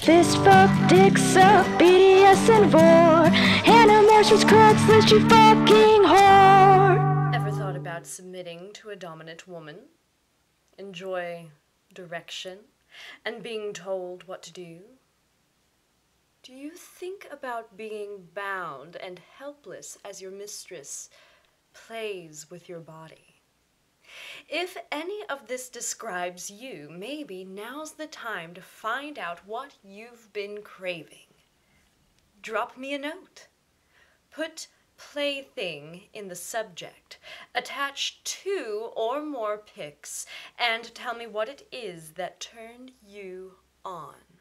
Fist fuck, dick suck, BDS and vor. Hannah Morris Reads Craigslist, you fucking whore. Ever thought about submitting to a dominant woman? Enjoy direction and being told what to do? Do you think about being bound and helpless as your mistress plays with your body? If any of this describes you, maybe now's the time to find out what you've been craving. Drop me a note. Put plaything in the subject. Attach 2 or more pics and tell me what it is that turned you on.